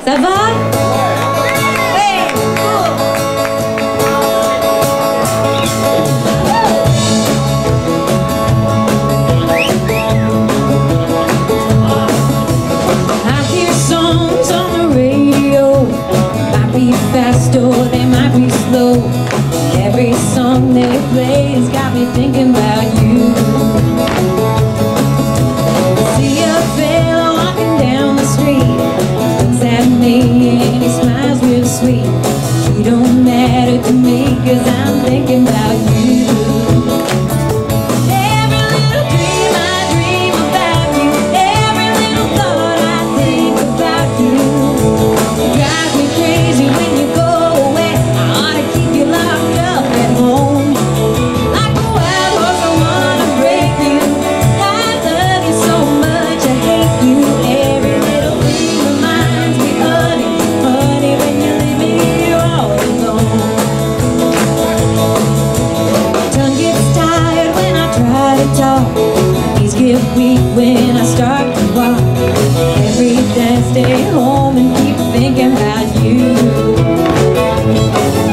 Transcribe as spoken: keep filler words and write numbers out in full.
Ça va? Hey, cool. I hear songs on the radio. Might be fast or they might be slow. Every song they play has got me thinking about you. See a fella walking down the street, looks at me and he smiles real sweet. You don't matter to me cause I'm thinking about you. Every little dream I dream about you, every little thought I think about you. Drives me crazy when you go away. I ought to keep you locked up at home. Like a wild horse I wanna break you. I love you so much I hate you. Every little thing reminds me of you. Honey, when you leave me here all alone. Tongue gets tired when I try to talk. Knees get weak when I start to walk. Every day I stay home and keep thinking about you.